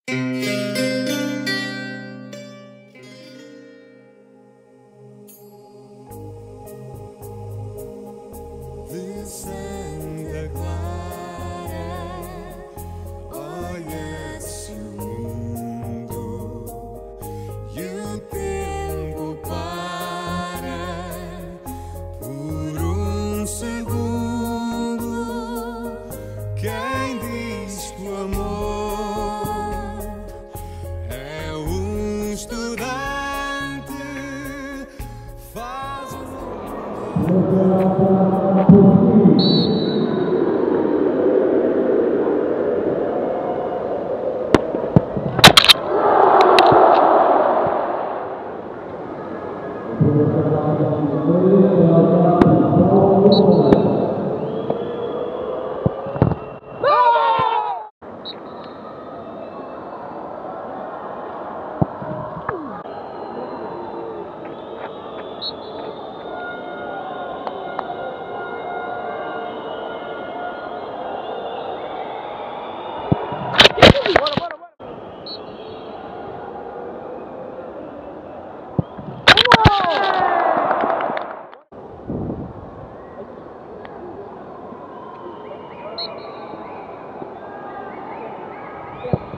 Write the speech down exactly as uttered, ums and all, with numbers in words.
De Santa Clara olha-se o mundo e o tempo para por um segundo. Quem diz que o amor é um estudante faz Yeah.